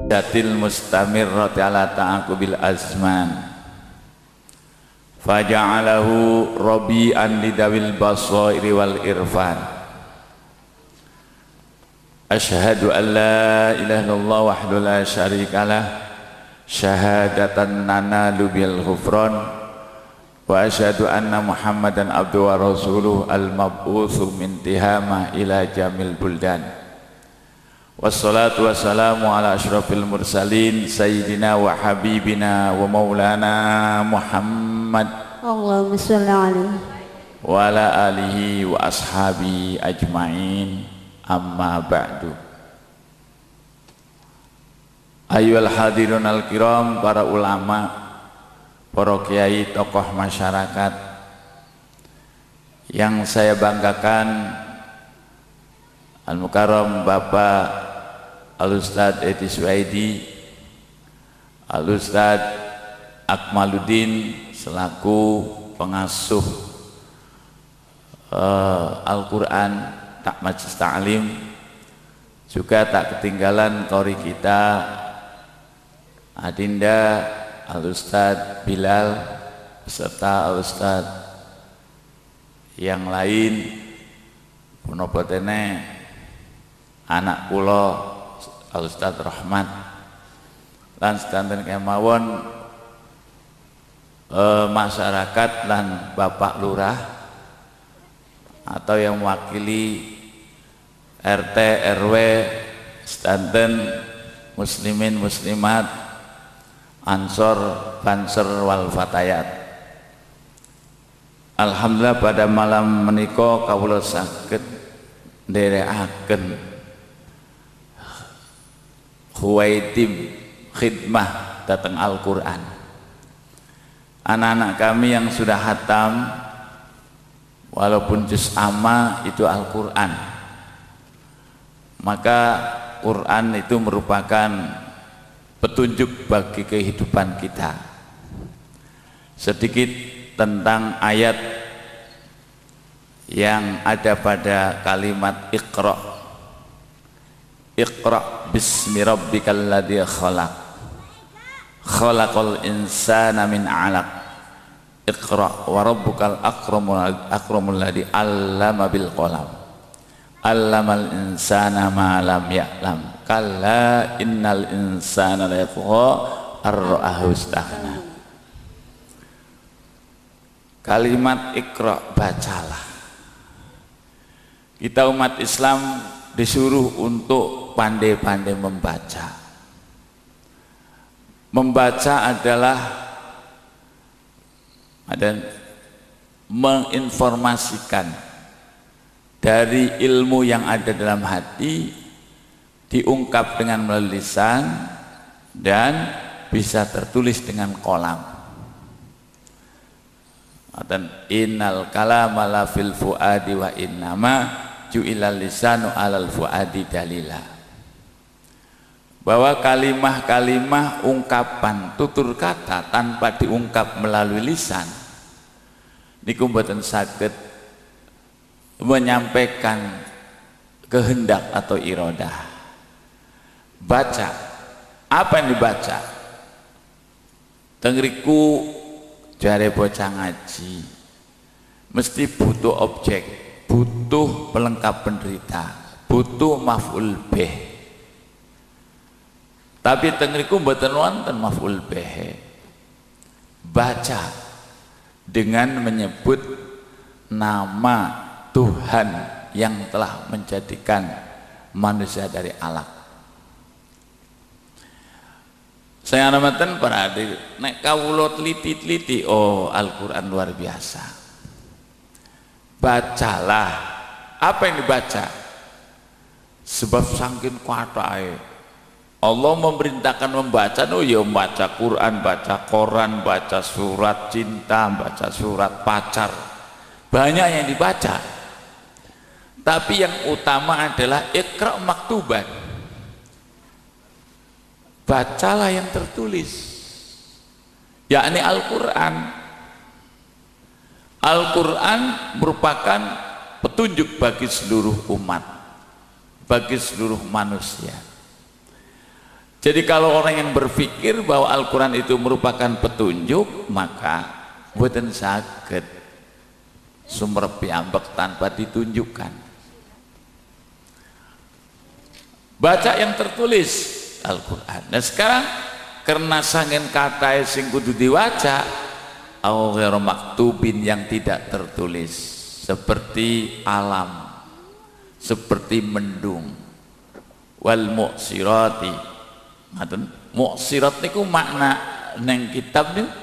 datil mustamirrati ala ta'aqubil azman faja'alahu rabi'an lidawil basairi wal irfan. Asyhadu an la ilaha illallah wahdahu la syarikalah syahadatan nanalu bil ghufran wa asyhadu anna muhammadan abduhu wa rasuluhu al-mab'utsu min tihama ila jamil buldan. Wassalatu wassalamu ala asyrafil mursalin sayyidina wa habibina wa maulana Muhammad Allahumma sholli alaihi wa ala alihi wa ashabi ajmain, amma ba'du. Ayyuhal hadirun al-kiram, para ulama, para kiai, tokoh masyarakat yang saya banggakan, Al-Mukarram Bapak Al-Ustadz Edi Suwaidi, Al-Ustadz Akmaluddin selaku pengasuh Al-Quran Majelis Ta'lim, juga tak ketinggalan qori kita Adinda Al-Ustadz Bilal beserta Al-Ustadz yang lain, punopotene anak kula Al-Ustadz Rahmat lan sedanten kemawon masyarakat lan Bapak Lurah atau yang mewakili RT RW sedanten muslimin muslimat ansor banser wal fatayat. Alhamdulillah pada malam menika kawula saged nderekaken khuwaitim khidmah datang Al-Quran. Anak-anak kami yang sudah hatam walaupun juz amma itu Al-Quran, maka Quran itu merupakan petunjuk bagi kehidupan kita. Sedikit tentang ayat yang ada pada kalimat Iqra. Iqra bismi rabbikal ladzi khalaq khalaqal insana min 'alaq Iqra wa rabbukal akramul ladzi 'allama bil qalam 'allamal insana ma lam ya'lam kalla innal insana la yatgha ar-ra'ahu istaghna. Kalimat Iqra, bacalah. Kita umat Islam disuruh untuk pandai-pandai membaca. Membaca adalah menginformasikan dari ilmu yang ada dalam hati, diungkap dengan melalui lisan dan bisa tertulis dengan qalam. Dan innal kalama la fil fuadi wa innama ju'ilal lisanu alal fuadi dalila. Bahwa kalimah-kalimah ungkapan tutur kata tanpa diungkap melalui lisan niku mboten saged menyampaikan kehendak atau iradah. Baca, apa yang dibaca? Tengriku jare bocah ngaji mesti butuh objek, butuh pelengkap penderita, butuh maf'ul bih. Tapi tengriku mboten wonten maf'ul bih. Baca dengan menyebut nama Tuhan yang telah menjadikan manusia dari alaq. Saya namaten para adik, nek kawula teliti-teliti, oh Al-Quran luar biasa. Bacalah. Apa yang dibaca? Sebab saking kuatake Allah memerintahkan membaca, oh ya membaca Quran, baca koran, baca surat cinta, baca surat pacar. Banyak yang dibaca. Tapi yang utama adalah Iqra maktuban. Bacalah yang tertulis, yakni Al-Quran. Al-Quran merupakan petunjuk bagi seluruh umat, bagi seluruh manusia. Jadi kalau orang yang berpikir bahwa Al-Quran itu merupakan petunjuk, maka boten saged sumber piyambak tanpa ditunjukkan. Baca yang tertulis Al-Quran. Dan sekarang karena sangen kata sing kudu diwaca, au ghairu maktubin yang tidak tertulis, seperti alam, seperti mendung, wal mu'sirati. Ngaten, mu'sirat niku makna neng kitab niku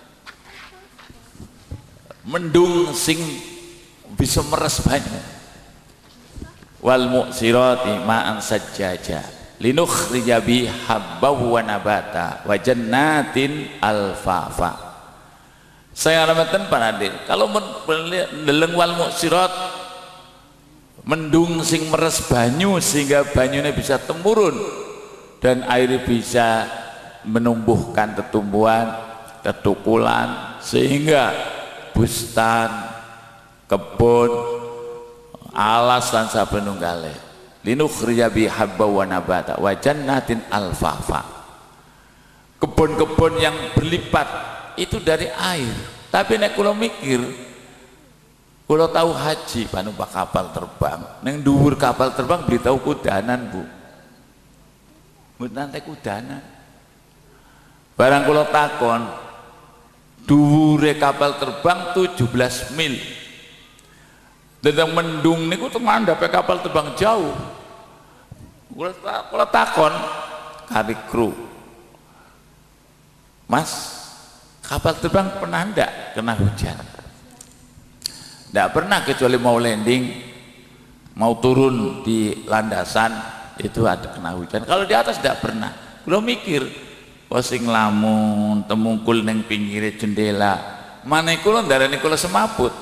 mendung sing bisa meres banyu. Wal mu'sirati ma'an sajjaja linukhrija bi habbaw wa nabata wa jannatin alfafa. Saya ramatan panadir kalau mendeleng wal mu'sirat mendung sing meres banyu sehingga banyunya bisa temurun dan air bisa menumbuhkan tetumbuhan, tetukulan, sehingga bustan, kebun, alas dan sabenunggale. Linukhrija bi habba wa nabata wa jannatin alfafa. Kebun-kebun yang berlipat itu dari air. Tapi nek kula mikir, kula tahu haji panumpak kapal terbang, neng dhuwur kapal terbang beli tahu kudanan, Bu. Nanti kudanan barang kula takon dhuwure kapal terbang 17 mil dan mendung niku teman dapat kapal terbang jauh. Kula takon kari kru, Mas, kapal terbang pernah ndak kena hujan? Ndak pernah, kecuali mau landing, mau turun di landasan itu ada kena hujan. Kalau di atas tidak pernah. Belum mikir posing lamun temungkul neng pinggir jendela mana kula ndarani kula semaput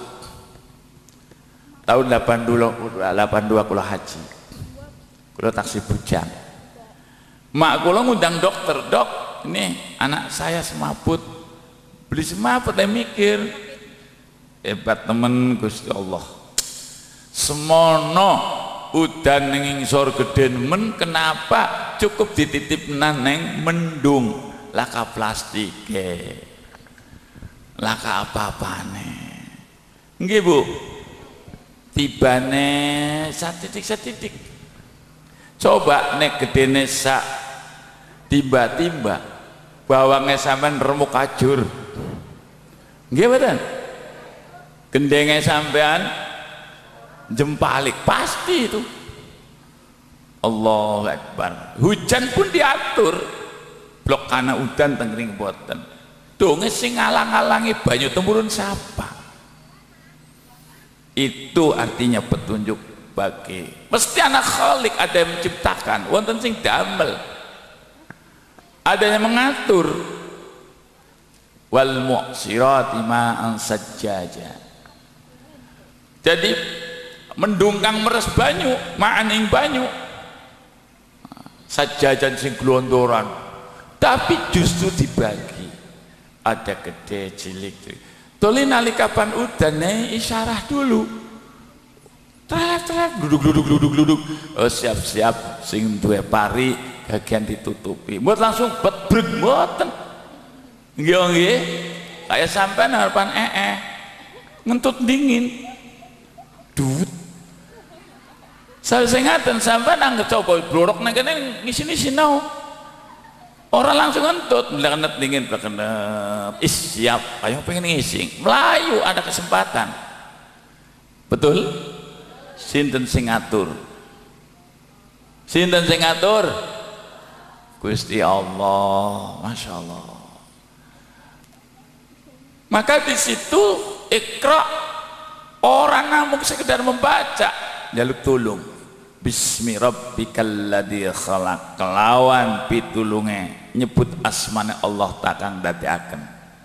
tahun 82 kula haji, kula taksi bujang. Mak kula ngundang dokter, dok ini anak saya semaput, beli semaput. Saya mikir hebat temen Gusti Allah, semono udan ning ngisor geden men, kenapa cukup dititip neng mendung laka plastik laka apa-apane nggih Bu, tibane satitik coba nek gedene sak timba-timba bawangnya sampean remuk ajur nggih mboten, gendenge sampean jempalik pasti itu. Allahu Akbar. Hujan pun diatur blok kana udan tengering boten donge sing ngalang-alangi banyu temurun siapa. Itu artinya petunjuk bagi mesti anak khalik, ada yang menciptakan, wonten sing damel, ada yang mengatur. Wal mu'sirati ma'an sajjaja. Jadi mendungkang meres banyu maaning banyu sajajan sing glondoran, tapi justru dibagi, ada gede cilik toli nalikapan udane isyarah dulu trek duduk siap-siap sing duwe pari bagian ditutupi buat langsung betrek mboten nggih kayak sampean harapan ngentut dingin duit. Saya ngaten sampai anggap coba blorok nang kene ngisi sinau. Orang langsung ngentut, melenet dingin berkenep. Siap, ayo pengen ngisi. Melayu ada kesempatan. Betul? Sinten sing ngatur? Sinten sing ngatur? Gusti Allah, Masya Allah. Maka di situ Iqra, orang namung sekedar membaca, jaluk tulung. Bismi rabbikal ladzi khalaq, kelawan pitulunge nyebut asmane Allah takang dadekaken.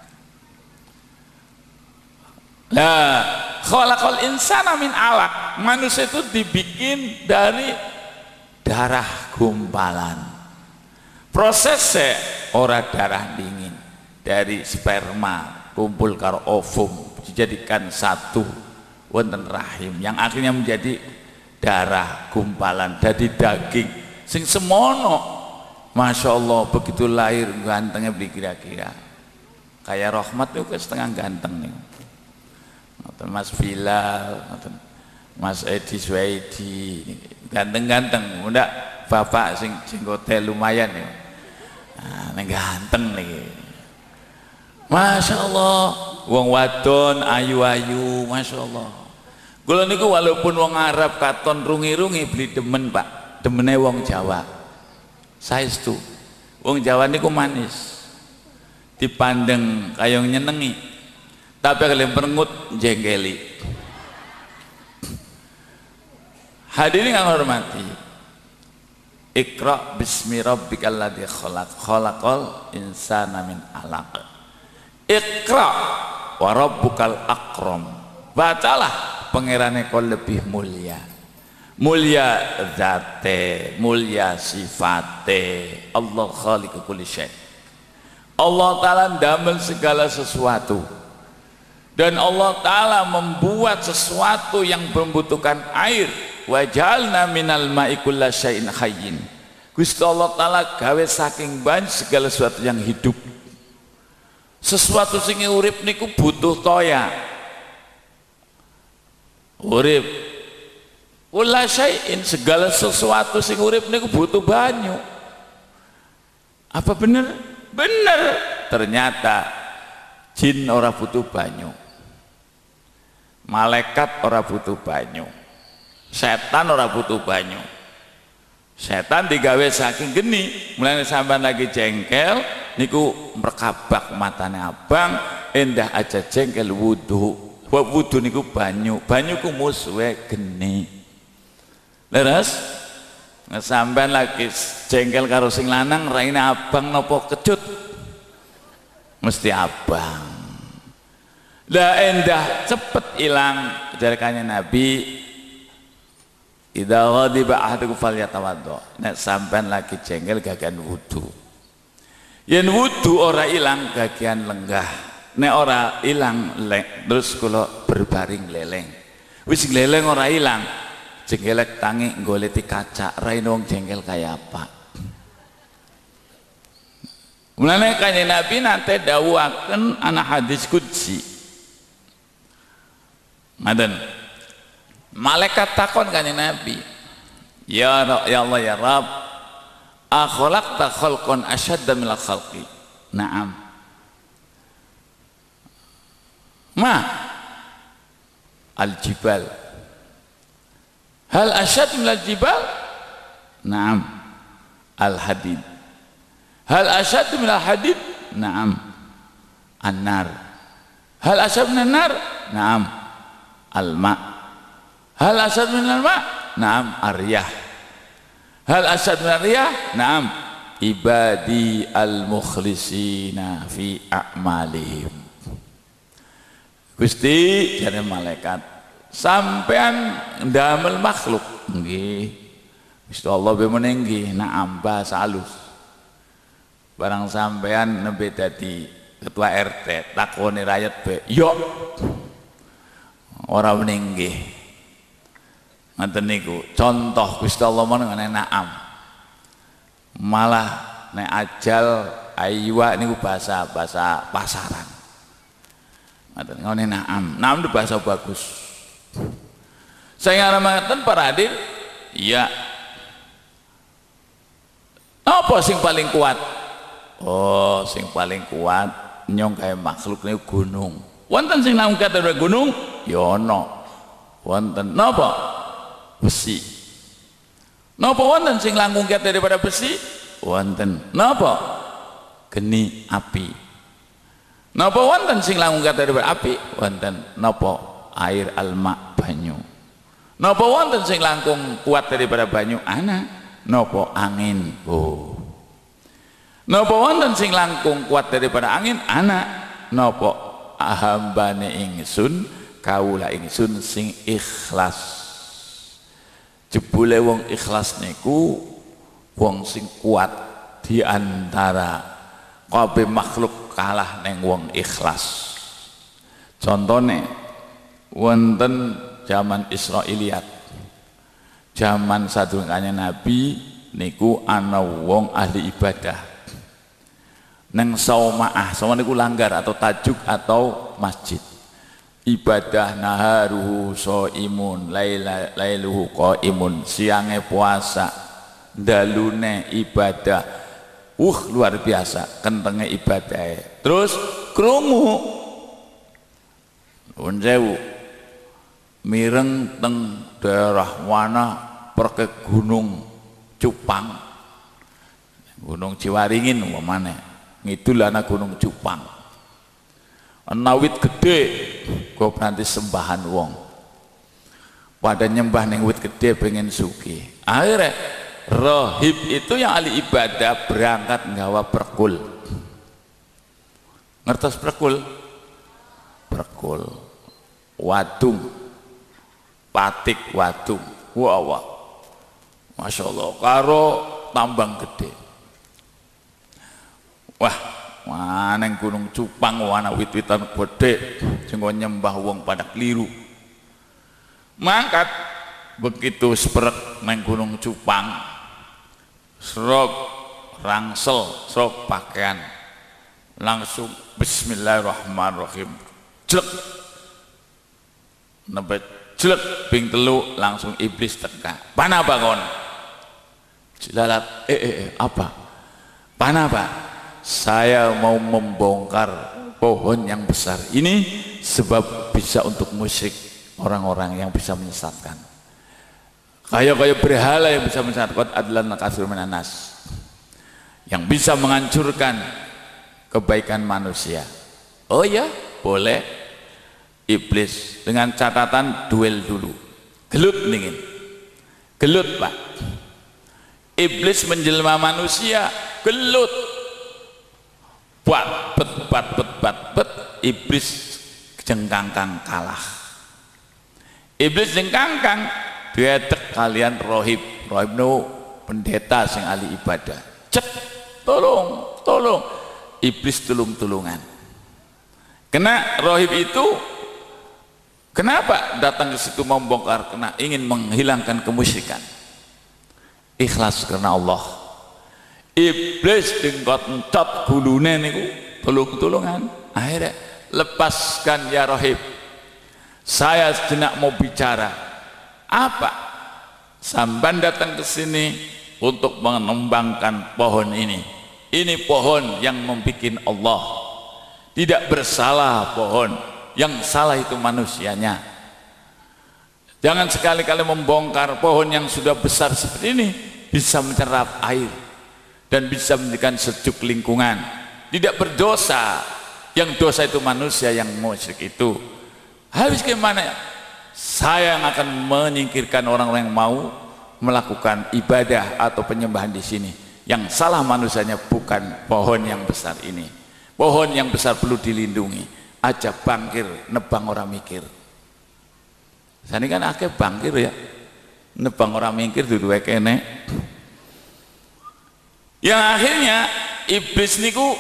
Lah khalaqal insana min alaq, manusia itu dibikin dari darah gumpalan. Prosesnya ora darah dingin, dari sperma kumpul karo ovum dijadikan satu wonten rahim yang akhirnya menjadi darah gumpalan, jadi daging sing semono Masya Allah, begitu lahir gantengnya beli kira-kira kayak Rahmat itu setengah ganteng nih. Mas Bilal, Mas Edi Suwaidi, ganteng-ganteng, udah bapak sing jenggote lumayan ya. Nah, ganteng nih. Masya Allah, wong wadon ayu-ayu, Masya Allah. Kula niku walaupun wong Arab katon rungi-rungi beli demen Pak, demene wong Jawa. Saestu, wong Jawa niku manis, dipandeng kayong nyenengi, tapi kalau perengut jengkeli. Hadirin yang hormati, Iqra bismi rabbikal ladzi khalaq, khalaqal insana min 'alaq. Iqra wa rabbukal akram. Bacalah, pangerane kau lebih mulia. Mulia zate, mulia sifate. Allah khaliqu kulli syai'. Allah Ta'ala damel segala sesuatu. Dan Allah Ta'ala membuat sesuatu yang membutuhkan air. Wa ja'alna minal ma'i kulla syai'in hayyin. Gusti Allah Ta'ala gawe saking banyak segala sesuatu yang hidup. Sesuatu sing urip niku butuh toya. Urip kulla syai'in, segala sesuatu sing urip niku butuh banyu. Apa bener? Bener. Ternyata jin ora butuh banyu, malaikat ora butuh banyu, setan ora butuh banyu. Setan digawe saking geni, mulai sampean lagi jengkel niku merkabak matane abang, endah aja jengkel wudu. Wudu niku banyu, banyu ku musuhe geni. Leres sampean lagi jengkel karo sing lanang, raine abang nopo kecut, mesti abang. Lah endah cepet ilang, jarakannya Nabi, idza ghadiba ahadukum falyatawaddo. Nek sampean lagi jengkel gagan wudu. Yen wudu ora ilang gagian lenggah. Nek ora ilang terus kula berbaring leleng. Wis leleng ora ilang, jengkelek tangi goleti kaca, raine wong jengkel kaya apa. Mulane kanjeng Nabi nate dawuhaken ana hadis qudsi. Madan malaikat takon kanjeng Nabi, ya Allah ya Rabb, akhalaqta khalqan asyadda minal khalqi. Naam. Ma al-jibal. Hal asyad minal jibal? Naam. Al-hadid. Hal asyad minal hadid? Naam. An-nar. Hal asyad minal nar? Naam. Al-ma. Hal asyad minal ma? Naam. Ar-riyah. Hal asyad minal riyah? Naam. Ibadi al-mukhlisina fi a'malihim. Gusti jare malaikat, sampean ndamel makhluk nggih. Gusti Allah be menenggi naam bahasa halus. Barang sampean nembe dadi ketua RT takoni rakyat be, yo ora menenggi. Ngoten niku contoh Gusti Allah meneng naam. Malah nek ajal aywa niku bahasa pasaran. Ngene naam, naam itu bahasa bagus. Saya ngaramaken para hadir, iya. Apa sing paling kuat? Oh, sing paling kuat nyong kaya makhluk niku gunung. Wonten sing langkung kata gunung? Ya ana. Wonten napa? Besi. Napa wonten sing langkung kata daripada besi? Wonten. Napa? Geni api. Napa wonten sing langkung kata daripada api? Wonten. Napa? Air alma banyu. Napa wonten sing langkung kuat daripada banyu? Ana. Napa? Angin. Oh. Napa wonten sing langkung kuat daripada angin? Ana. Napa? Hambane ingsun, kawula ingsun sing ikhlas. Jebule wong ikhlas niku wong sing kuat di antara kabeh makhluk kalah neng wong ikhlas. Contohnya wonten zaman Israiliyat, zaman sadurunge Nabi niku ana wong ahli ibadah neng saumaah. Saumaah niku langgar atau tajuk atau masjid. Ibadah naharuhu shaimun lailuhu qaimun, siange puasa dalune ibadah. Luar biasa kentenge ibadah. Terus krungu nuwun sewu mireng teng daerah mana perke Gunung Cupang, Gunung Ciwaringin umpamane ngidul ana Gunung Cupang ana wit gede kok nanti sembahan wong pada nyembah ning wit gede pengen sugih. Akhirnya rohib itu yang ahli ibadah berangkat nggawa perkul. Ngertos perkul? Perkul wadung, patik wadung. Wah Masya Allah karo tambang gede. Wah maneng Gunung Cupang wana wit-witan gede sing nyembah wong pada keliru. Mangkat begitu seperek neng Gunung Cupang serok rangsel serok pakaian langsung bismillahirrahmanirrahim jelek nebet jelek ping telu langsung iblis teka. Panapa kon? Cilalat apa? Panapa? Saya mau membongkar pohon yang besar ini sebab bisa untuk musyrik orang-orang yang bisa menyesatkan. Kayak berhala yang bisa menyesatkan adalah nakasir menanas yang bisa menghancurkan kebaikan manusia. Oh ya, boleh. Iblis dengan catatan duel dulu. Gelut dingin. Gelut, Pak. Iblis menjelma manusia, gelut. Bet. Iblis jengkangkang kalah. Iblis jengkangkang diedek kalian rohib. Rohib no pendeta sing ahli ibadah. Cek, tolong. Iblis tulung-tulungan. Kena rohib itu kenapa datang ke situ membongkar? Karena ingin menghilangkan kemusyrikan. Ikhlas karena Allah. Iblis dengkot encot gulune niku tulung-tulungan. Akhirnya lepaskan ya rohib. Saya sejenak mau bicara. Apa? Samban datang ke sini untuk mengembangkan pohon ini. Ini pohon yang membuat Allah. Tidak bersalah pohon, yang salah itu manusianya. Jangan sekali-kali membongkar pohon yang sudah besar seperti ini, bisa menyerap air dan bisa menjadikan sejuk lingkungan. Tidak berdosa, yang dosa itu manusia yang musyrik itu. Habis gimana? Saya yang akan menyingkirkan orang-orang yang mau melakukan ibadah atau penyembahan di sini. Yang salah manusianya bukan pohon yang besar ini. Pohon yang besar perlu dilindungi. Aja bangkir, nebang orang mikir. Sani kan akeh bangkir ya, nebang orang mikir dudu kene. Yang akhirnya iblis niku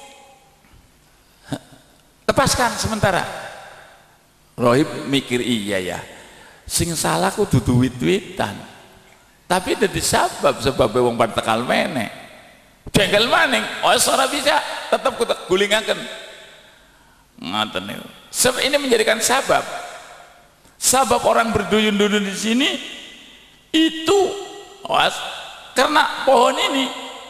lepaskan sementara. Rohib mikir iya ya, sing salah ku dudu wit-witan. Tapi dadi sebab wong pada tekal meneh. Jengkel maning, ora bisa, tetap kutek gulingaken. Ngoten niku. Sebab ini menjadikan sabab orang berduyun-duyun di sini itu karena pohon ini.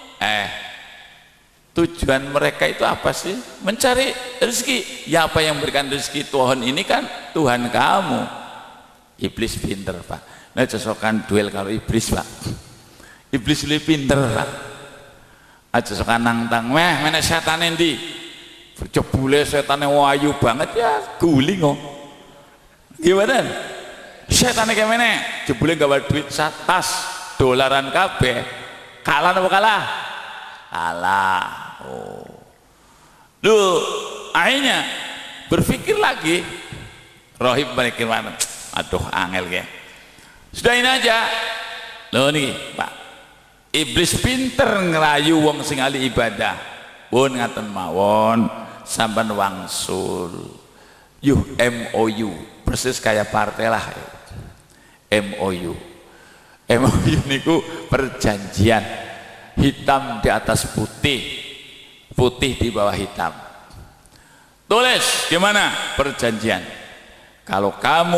Tujuan mereka itu apa sih? Mencari rezeki. Ya apa yang memberikan rezeki pohon ini kan Tuhan kamu. Iblis pinter, Pak. Nah cocokan duel kalau iblis, Pak. Iblis lebih pinter, Pak. Aja sokan nangtang mana setan endi? Jebule setane wayu banget ya guling kok. Gimana? Setane kayak mana? Jebule gawe duit tas dolaran kabeh. Kalah apa kalah? Kalah. Oh. Loh, akhirnya berpikir lagi. Rohib berpikir mana? Aduh, angel ya. Sudah ini aja. Loh nih, Pak. Iblis pinter ngerayu wong sing ahli ibadah. Pun ngaten mawon, sampean wangsul. MOU, persis kayak partai lah. MOU. MOU niku perjanjian, hitam di atas putih, putih di bawah hitam. Tulis gimana perjanjian? Kalau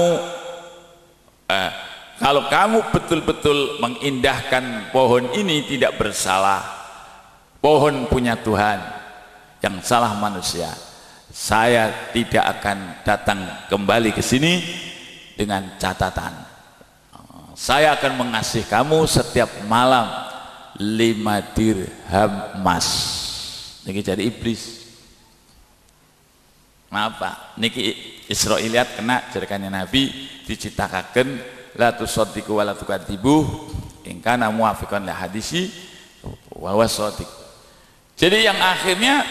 kamu betul-betul mengindahkan pohon ini tidak bersalah, pohon punya Tuhan, yang salah manusia, saya tidak akan datang kembali ke sini dengan catatan, saya akan mengasih kamu setiap malam 5 dirham emas. Niki jadi iblis. Apa? Niki Israiliyat kena jerikannya Nabi diciptakan la tusaddiqu wa la tukadzibu in kana muwafiqan li hadisi wa huwa shadiq. Jadi yang akhirnya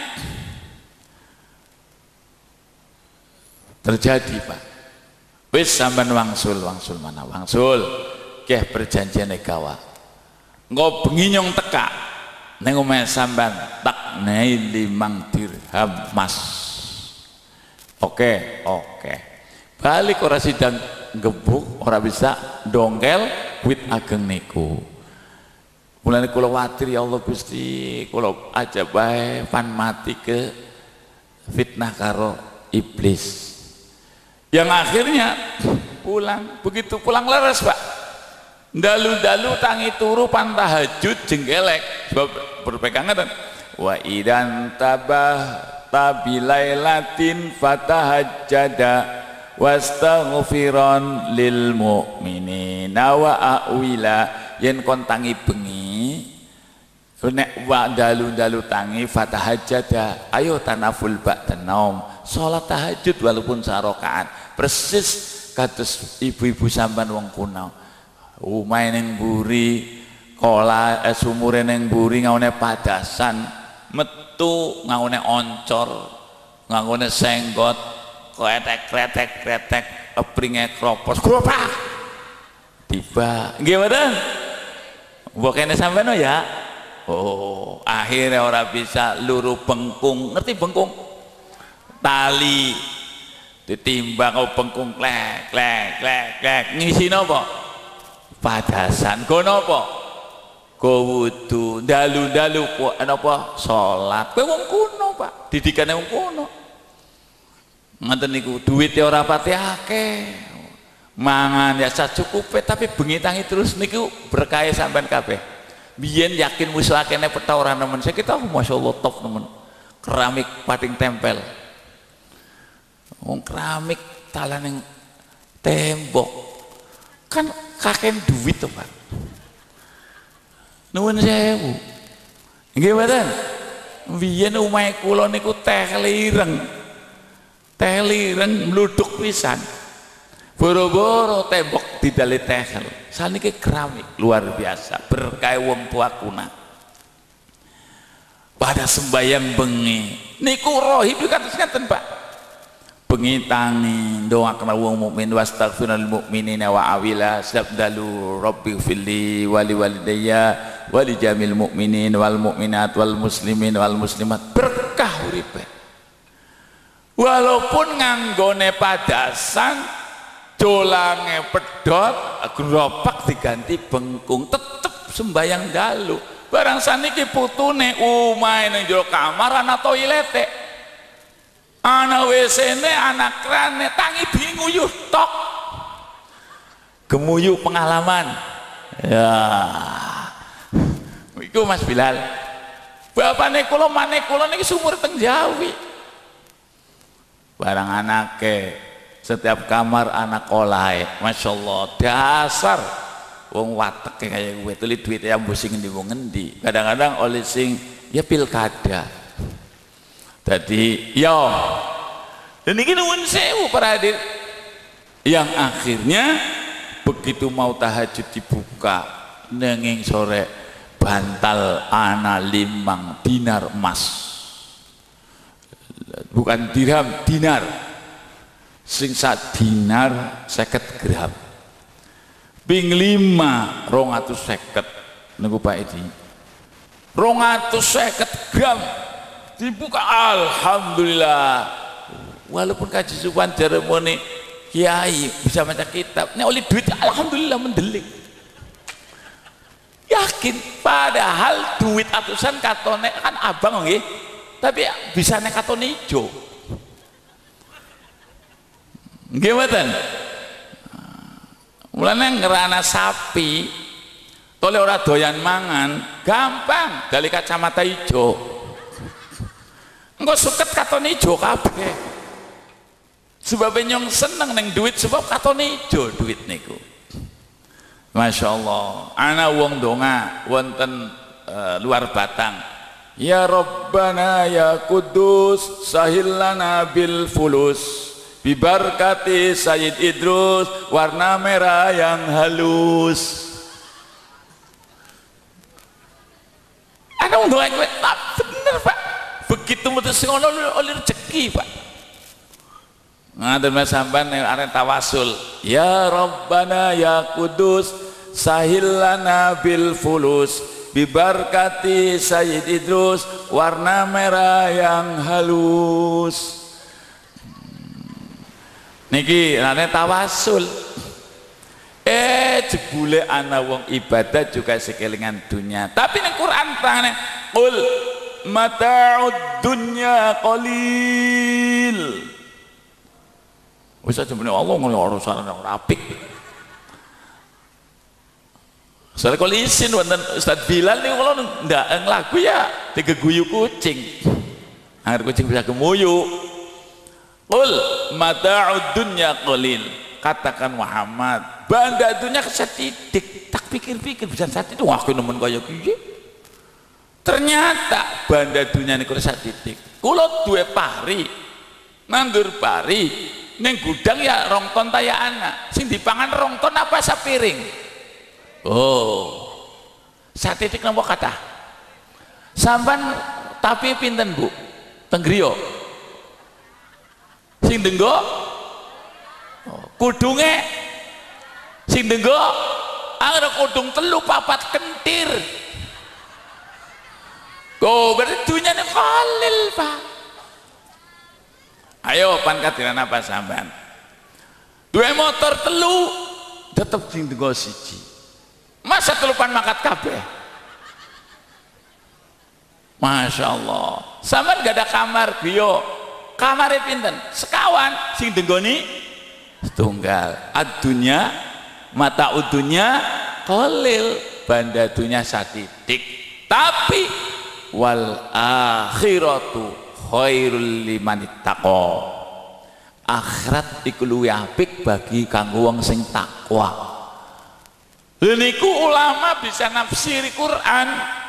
terjadi, Pak. Wis sampean wangsul mana wangsul keh perjanjian gawa. Engko bengi nyong teka ning omahe sampean tak nei 5 dirham emas. Oke. Balik ora sidang gebuk, ora bisa dongkel wit ageng niku. Mulane kula watir ya Allah Gusti, kula aja bae pan mati ke fitnah karo iblis. Yang akhirnya pulang, begitu pulang leres, Pak. Dalu-dalu tangi turu pan tahajud jenggelek sebab berpegangan wa idan tabah tabilailatin fatahajjada wastaghfiron lil mu'minina wa a'wila. Yen kon tangi bengi nek wa dalu-dalu tangi fatahajjada, ayo tanaful ba'da naum, salat tahajud walaupun sarokaan, persis kados ibu-ibu sampean wong kuno omahe ning mburi kola sumure ning mburi ngaone padasan, metu ngangone oncor, ngangone senggot, kretek epringe kropos kropak tiba nggih mboten mbok kene sampean ya. Oh, akhirnya ora bisa luru bengkung, ngerti bengkung? Tali ditimbang bengkung klek ngisi napa? Padasan go napa? Go wudu, dalu-dalu kok napa? Salat. Kowe wong kuno, Pak. Didikane wong kuno. Ngoten niku, duwite ora pati akeh. Mangan ya sacukupe tapi bengi tangi terus niku berkah sampean kabeh. Biyen yakin musuh akene peta ora nemen. Saya kita masyaallah top nemen. Keramik pating tempel. Wong keramik talaning tembok. Kan kakek duit to, Pak. Nuwun sewu. Nggih mboten? Biyen omahe kula niku teh lireng mluduk pisan. Boro-boro tembok didale tehel. Saniki keramik luar biasa, berkah wong tua kuna. Pada sembayang bengi niku rohib kados ngaten, Pak. Bengi tangi doaken wong mukmin wastaghfirul mukminina wa awila sabdalu rabbi fili wali walidayya wali jamil mukminin wal mukminat wal muslimin wal muslimat. Berkah uripe. Walaupun nganggone padasan, dolange pedot, geropak diganti bengkung, tetep sembayang dalu. Barang saniki putune omahe ning jero kamar ana toilete, ana WC-ne, ana krane, tangi binguyuh tok. Gemuyuh pengalaman. Ya. Iku Mas Bilal. Bapane kula maneh kula niki sumur teng Jawi. Barang anake setiap kamar anak kolai, Masya Allah, dasar wong watek kayak gue tulis duit yang busing di wong ngendi. Kadang-kadang oleh sing ya pilkada. Jadi yo dan ini nuwun sewu para hadir, yang akhirnya begitu mau tahajud dibuka nenging sore bantal ana 5 dinar emas, bukan dirham, dinar. Sing sak dinar 50 gram ping 5 250 niku Pak Edi 250 gram dibuka. Alhamdulillah, walaupun kaji supan jeremoni kiai bisa baca kitab, ini oleh duit alhamdulillah mendelik. miskin, padahal duit atusan katone kan abang nggih, tapi bisa nek katone ijo. Nggih mboten? Mulane ngerana sapi tole ora doyan mangan, gampang dari kacamata ijo. Engko suket katone ijo kabeh. Sebab nyong seneng neng duit sebab katone ijo duit niku. Masya Allah. Ana wong donga wonten luar Batang. Ya Rabbana ya Kudus sahillana bil fulus bibarkati Sayyid Idrus warna merah yang halus. Ana wong donga tak bener Pak. Begitu mutus ngono oleh rezeki Pak. Ngaten mas sampean arep tawasul. Ya Rabbana ya Kudus sahillana bil fulus bibarkati Sayyid Idrus warna merah yang halus. Niki arep tawasul. Jebule ana wong ibadah juga sekelingan dunia. Tapi ning Quran tangane qul mata'ud dunya qalil. Wis aja meneh Allah ngono urusan ora apik. Soale kalau isin wonten Ustaz Bilal niku kula ndak lagu ya digeguyu kucing. Angger kucing bisa gemuyu. Qul mata'ud dunya qalil. Katakan Muhammad, banda dunia kesetitik. Tak pikir-pikir bisa satitik aku nemen kaya piye. Ternyata banda dunia niku setitik. Kula duwe pari. Nandur pari. Neng gudang ya rongton taya anak sing dipangan rongton apa sapiring. Oh satitik nopo kata sampan tapi pinten Bu tenggriyo sing denggo kudunge sing denggo ada kudung telu papat kentir. Oh berarti dunia ini kalil Pak. Ayo pan kadiran apa sampean? Dua motor telu tetep sing denggo siji. Masa telu pan makat kabeh? Masya Allah. Sampean gak ada kamar bio. Kamare pinten? Sekawan sing denggoni setunggal. Adunya mata udunya qalil banda dunya satitik. Tapi wal akhiratu khairul liman ittaqa. Akhirat iku luwih apik bagi kanggo wong sing takwa. Lha niku ulama bisa nafsiri Quran.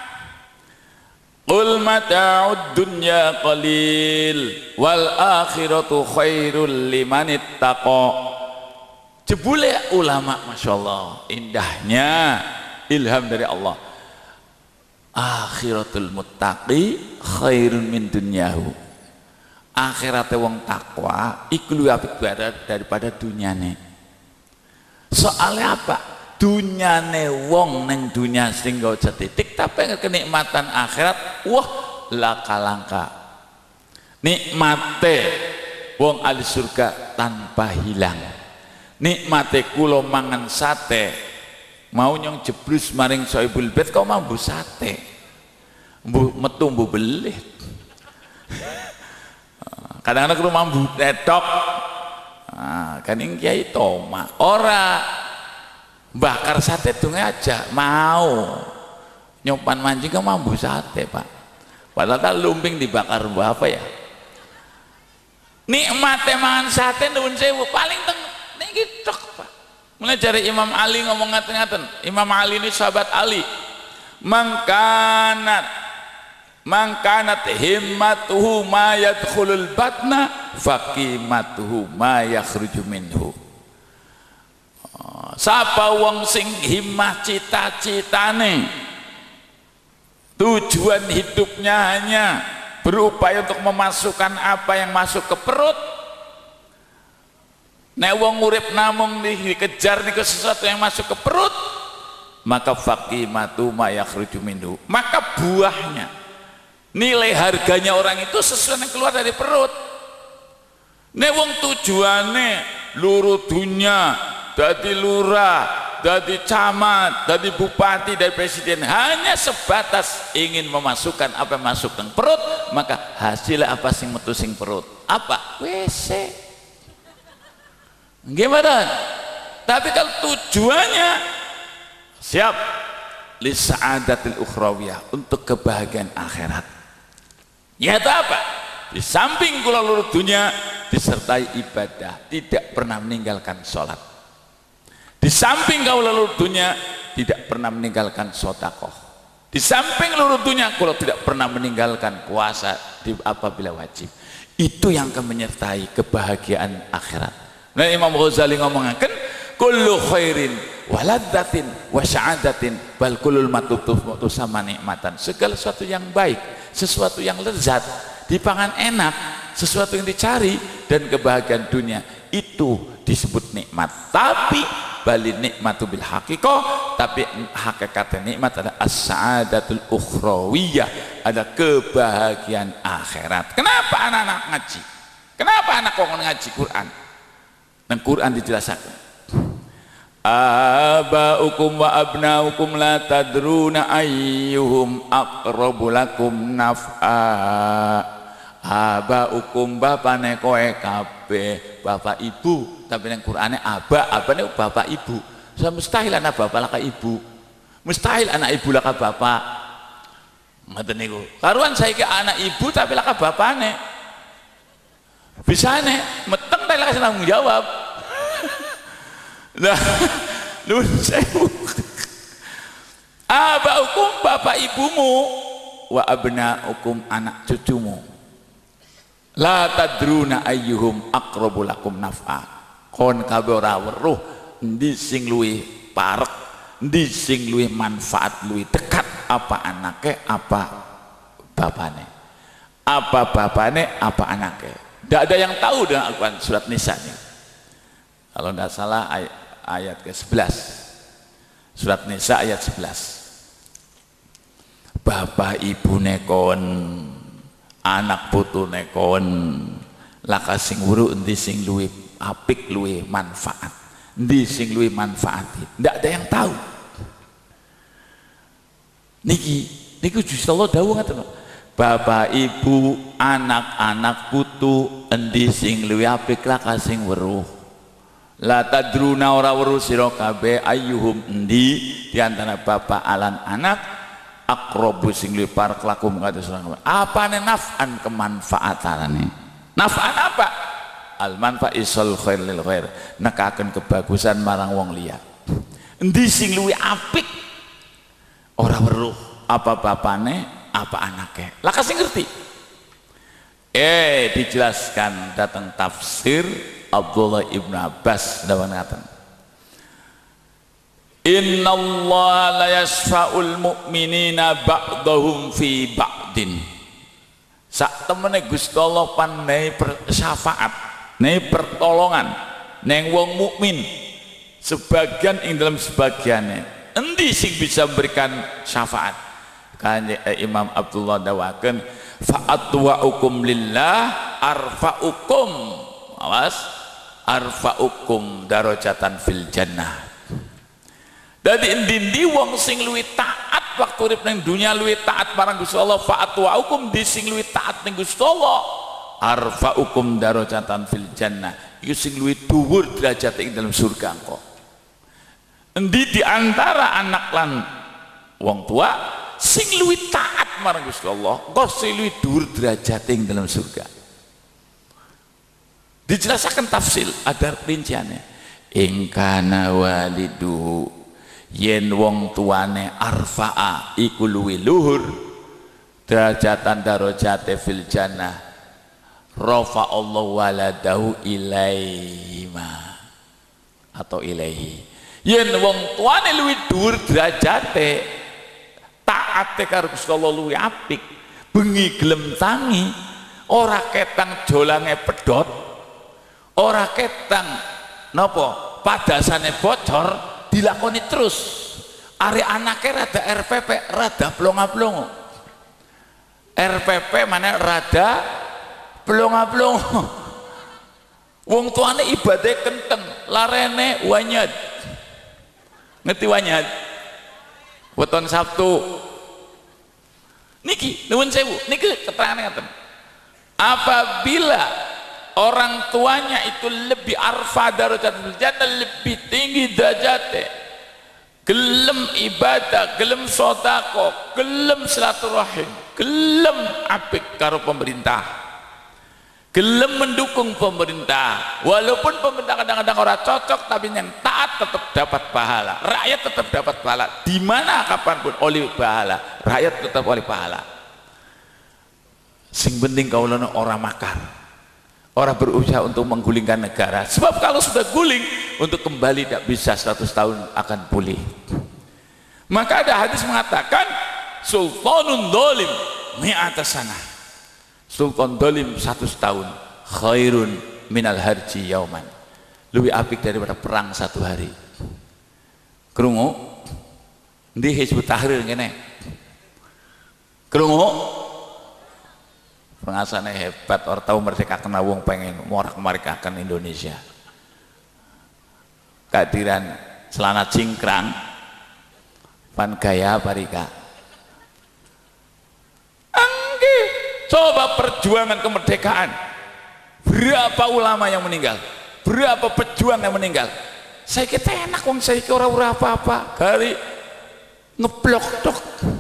Qul mata'ud dunya qalil wal akhiratu khairul liman ittaqa. Jebule ulama masyaallah indahnya ilham dari Allah. Akhiratul muttaqi khairun min dunyahu. Akhirate wong takwa iku luwih apik daripada dunyane. Soalnya apa? Dunyane wong ning dunya sing nggo setitik tapi kenikmatan akhirat wah laka-langka. Nikmate wong ahli surga tanpa hilang. Nikmate kula mangan sate mau nyong jeblus maring soibul bait kok mambu sate mbu metu mbu belit kadang-kadang kudu mambu netok kan ing kiai toma ora bakar sate tunge aja mau nyopan mancing kok mambu sate Pak padahal lumping dibakar apa ya nikmate mangan sate nuwun sewu paling teng niki tok Pak. Mulai dari Imam Ali ngomong ngaten-ngaten. Imam Ali ini sahabat Ali. Mangkanat himmatuhu ma yadkhulul batna faqimatuhu ma yakhruju minhu. Sapa wong sing himmah cita-citane tujuan hidupnya hanya berupaya untuk memasukkan apa yang masuk ke perut. Nek wong urip namung dikejar niku sesuatu yang masuk ke perut, maka faqimatu ma yakhruju minhu. Maka buahnya, nilai harganya orang itu sesuai yang keluar dari perut. Nek wong tujuane luru dunya, dadi lurah, dari camat, dari bupati, dari presiden hanya sebatas ingin memasukkan apa yang masuk ke perut, maka hasilnya apa sing metu sing perut? Apa? WC. Gimana? Tapi kalau tujuannya siap li sa'adatil ukhrawiyah, untuk kebahagiaan akhirat. Yaitu apa? Di samping kula lur dunya disertai ibadah, tidak pernah meninggalkan sholat. Di samping kau lur dunya tidak pernah meninggalkan sedekah. Di samping lur dunya kula tidak pernah meninggalkan puasa apabila wajib. Itu yang akan menyertai kebahagiaan akhirat. Nah, Imam Ghazali ngomongkan kullu khairin waladzatin wa sya'adatin bal kullul matutuf sama nikmatan. Segala sesuatu yang baik, sesuatu yang lezat, dipangan enak, sesuatu yang dicari, dan kebahagiaan dunia itu disebut nikmat. Tapi bali nikmatu bil haqiqah, tapi hakikatnya nikmat adalah as-sa'adatul ukhrawiyah, ada kebahagiaan akhirat. Kenapa anak-anak ngaji? Kenapa anak kok ngaji Quran? Dan Quran dijelaskan, abaukum wa abnaukum la tadruna ayyuhum aqrabu lakum naf'a. Abaukum bapane kowe kabeh, bapak ibu. Tapi yang Qur'ane aba ini bapak ibu. So, mustahil anak bapak laka ibu, mustahil anak ibu laka bapak. Ngoten niku. Karuan saiki anak ibu tapi laka bapane. Bisane meteng ta laka tanggung jawab. Nah, nun sewu. Abaukum bapak ibumu, wa abnaukum anak cucumu. La tadruna ayyuhum aqrabu lakum naf'a. Kon kabeh ora weruh endi sing luwih parek, endi sing luwih manfaat, luwih dekat, apa anake apa bapane. Apa bapane apa anake. Tidak ada yang tahu dengan Al-Quran surat Nisa ini. Kalau tidak salah ayat ke-11. Surat Nisa ayat 11. Bapak ibu nekon, anak putu nekon, laka sing wuru endi sing luwih apik, luwih manfaat, endi sing luwih manfaati. Ndak ada yang tahu. Niki Gusti Allah dawuh ngaten. Bapak ibu, anak-anak putu, endi sing luwih apik laka sing weruh. La tadruna ora weruh sira kabeh ayyuhum endi di antara bapak alan anak aqrabu sing luwih parek lakum kados sira. Apane naf'an kemanfaatane? Naf'an apa? Al manfa'isal khair lil khair, nekaken kebagusan marang wong liya. Endi sing luwih apik ora weruh apa bapane apa anake. Lah kasih ngerti. Dijelaskan datang tafsir Abdullah ibn Abbas dawan ngaten. Innallaha la yasfa'ul mu'minina ba'dahum fi ba'din. Sak temene Gusti Allah pandai syafaat, nih pertolongan neng wong mukmin sebagian ing dalam sebagiannya. Endi sing bisa memberikan syafaat? Kan Imam Abdullah dawaken fa'atwa'ukum lillah arfa'ukum, awas, arfa'ukum darajatan fil jannah. Dadi endi wong sing luwih taat waktu urip ning dunya, luwih taat marang Gusti Allah, fa'atwa'ukum di sing luwih taat ning Gusti Allah, arfa'ukum darajatan fil jannah, iku sing luwih dhuwur derajat ing dalam surga engko. Endi di antara anak lan wong tua sing luwih taat marang Gusti Allah, engko sing luwih dhuwur derajat ing dalam surga. Dijelaskan tafsil ada rinciannya. In kana walidu, yen wong tuane arfa'a iku luwih luhur derajatan darajate fil jannah, rafa Allah waladahu ilaihima atau ilaihi. Yen wong tuane luwih dhuwur derajate, taate karo Gusti Allah luwih apik, bengi gelem tangi, ora ketang jolange pedhot, ora ketang napa padasane bocor, dilakoni terus. Are anake rada RPP, rada plonga-plongo. RPP mana rada plonga-plongo. Wong tuane ibadah kenteng, larene wanyad. ngerti wanyat weton Sabtu niki nuwun sewu niki keterangan ngaten apabila orang tuanya itu lebih arfa darajatul jannah lebih tinggi derajatnya gelem ibadah gelem sedekah gelem silaturahim gelem apik karo pemerintah gelem mendukung pemerintah walaupun pemerintah kadang-kadang orang cocok tapi yang taat tetap dapat pahala rakyat tetap dapat pahala di mana kapanpun oleh pahala rakyat tetap oleh pahala sing penting kaulana orang makar orang berusaha untuk menggulingkan negara sebab kalau sudah guling untuk kembali tidak bisa 100 tahun akan pulih maka ada hadis mengatakan sultanun dolim mi'ata sanah sultan dolim 100 tahun khairun minal harji yauman lebih apik daripada perang 1 hari krungu di Hizbut Tahrir kene krungu pengasane hebat orang tahu merdeka kena wong pengen morak-marikakan Indonesia kehadiran celana cingkrang pan gaya parika coba perjuangan kemerdekaan berapa ulama yang meninggal berapa pejuang yang meninggal saya kita enak wong saya ora apa-apa kali ngeblok tok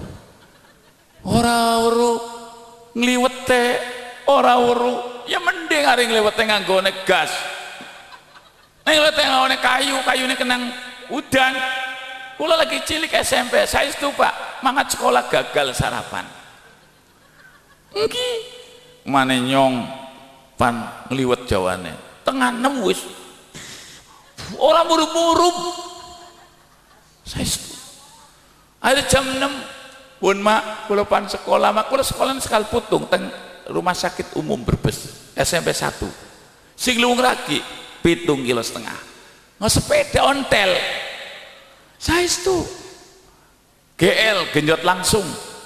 ora uru ngliwete ora uru ya mending ari ngliwete nganggone gas ngliwete nganggone kayu-kayune kenang udan kula lagi cilik SMP saya itu Pak mangat sekolah gagal sarapan nggih mane nyong pan ngliwet jawane tengah 6 wis ora buru-buru saya ada jam 6 pun mak kula pan sekolah mak kula sekolah sekal putung teng rumah sakit umum Brebes SMP 1 sing luwung ragi 7,5 kilo sepeda ontel saya itu GL genjot langsung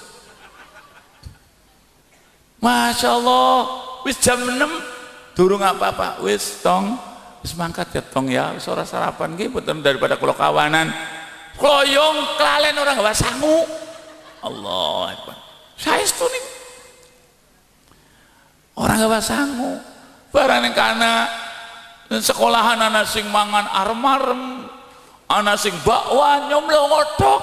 Masya Allah wis jam 6 durung apa-apa wis tong wis mangkat ya tong ya wis ora sarapan nggih mboten daripada kula kawanan kloyong kelalen orang gawa sangu Allah Akbar saya itu nih orang gawa sangu barang yang kana sekolahan anak sing mangan arem-arem anak sing bakwan nyomlo ngodok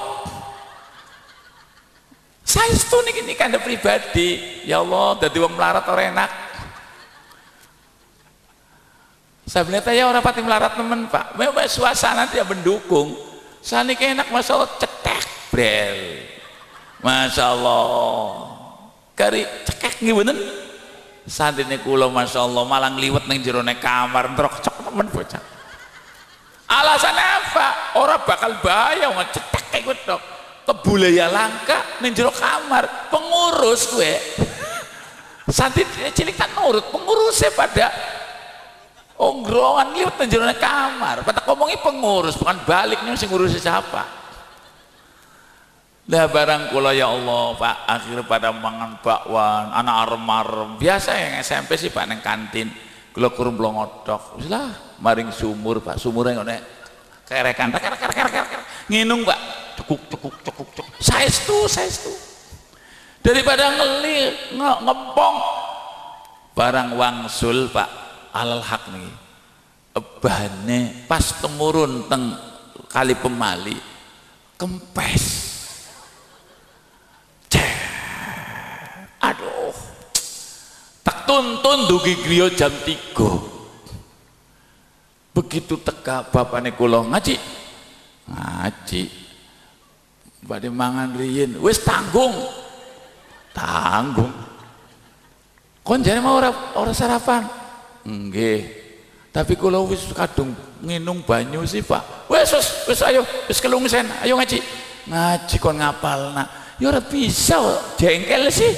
saya itu nih kanda pribadi ya Allah dadi wong melarat ora enak sebenarnya ya orang pati melarat temen Pak memang suasana dia mendukung sani enak Masya Allah cetek brel Masya Allah kari cekek ngibenen saat ini kula Masya Allah malah ngliwet neng jerone kamar ntrok cok temen bocah alasannya apa orang bakal bahaya ngecetek kayak gue dok kebule ya langka neng jero kamar pengurus gue santi cilik tak nurut pengurusnya pada ongrongan liwat neng jero kamar pada ngomongin pengurus bukan balik nih sing ngurusi siapa dah barang kula ya Allah Pak akhir pada mangan bakwan anak arem-arem biasa yang SMP sih Pak neng kantin kula kurung blongodok wis lah maring sumur Pak sumurnya ngene kerekan nginung Pak cekuk saestu daripada ngempong barang wangsul Pak alal hak nih ebane pas temurun teng kali pemali kempes aduh tak tuntun dugi griya jam 3 begitu teka bapakne kula ngaji badhe mangan riyin wis tanggung kon jane mau ora sarapan nggih tapi kula wis kadung nginung banyu sih Pak wis ayo wis kelungsen ayo ngaji kon ngapalna ya ora bisa jengkel sih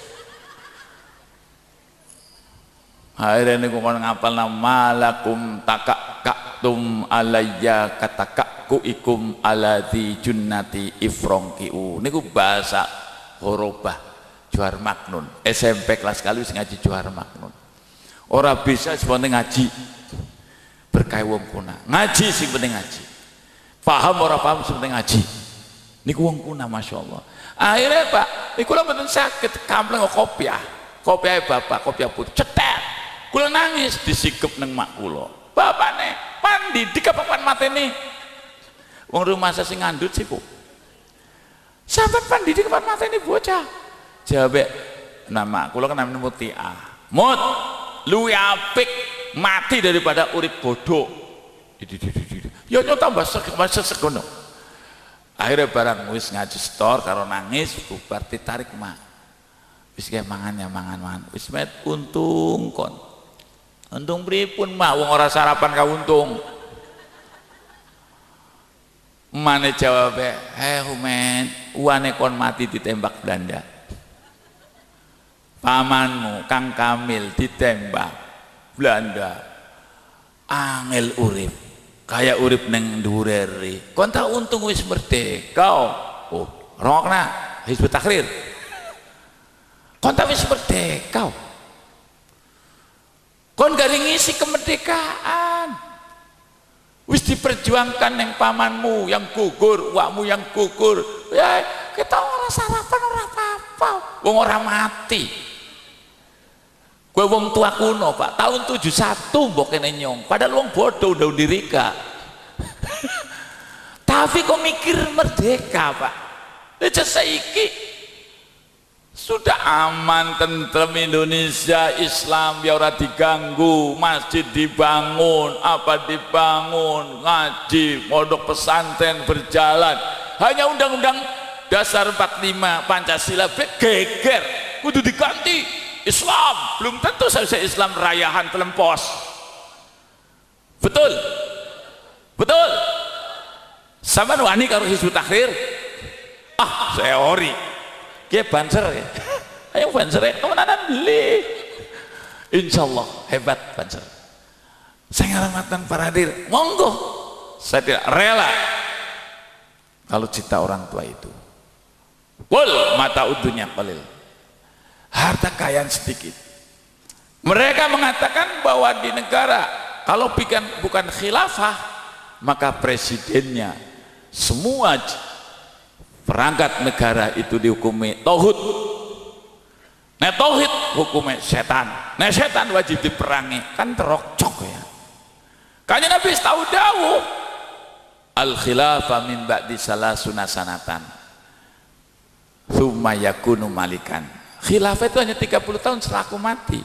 akhirnya niku kon ngapalna malakum takaktum alayya katakakku ikum aladhi junnati ifrongkiu niku bahasa horobah Johar Maknun SMP kelas kali wis ngaji Johar Maknun ora bisa sepenting ngaji berkah wong kuna ngaji sing penting ngaji paham ora paham sepenting ngaji niku wong kuna masyaallah. Akhirnya Pak niku kula mboten saged kampleng kopiah bapak kopiah putih cetek kula nangis disikep nang mak kula bapakne pan didik apa pan matene wong rumah saya sing ngandut sih Bu sampean pan didik pan matene bocah jawab nama kula kan namanya Mutia mut luwih apik mati daripada urip bodoh ya tambah sesegono. Akhirnya barang wis ngaji setor karo nangis bubar ditarik mak wis kayak mangan wis met untung kon untung pripun mak wong ora sarapan ka untung mane jawab Humen uane kon mati ditembak Belanda pamanmu Kang Kamil ditembak Belanda angel urip kayak urip neng dureri kon tak untung wis merdeka oh rongokna Hizbut Tahrir kon tak wis merdeka kon gak ngisi kemerdekaan wis diperjuangkan neng pamanmu yang gugur wakmu yang gugur ya kita ora sarapan ora apa-apa wong ora mati gue wong tua kuno Pak tahun 71 mbok kene nyong padahal wong bodoh udah dirika tapi kok mikir merdeka Pak aja saiki sudah aman tentrem Indonesia Islam ya ora diganggu masjid dibangun apa dibangun ngaji pondok pesantren berjalan hanya undang-undang dasar 45 Pancasila geger kudu diganti Islam belum tentu saya Islam rayahan telempos betul sama wani karo Hizbut Tahrir seori dia banser ya ayo banser ya kemenanan beli insyaallah hebat banser saya ngaramatan para hadir monggo saya tidak rela kalau cita orang tua itu wal mata udunya qalil harta kekayaan sedikit. Mereka mengatakan bahwa di negara kalau bukan khilafah maka presidennya semua perangkat negara itu dihukumi tauhid. Nah tauhid hukumnya setan. Nah setan wajib diperangi kan terokcok ya. Kanya Nabi tahu dawuh al khilafah min ba'di salasuna sanatan tsumma yakunu malikan. Khilafah itu hanya 30 tahun setelah aku mati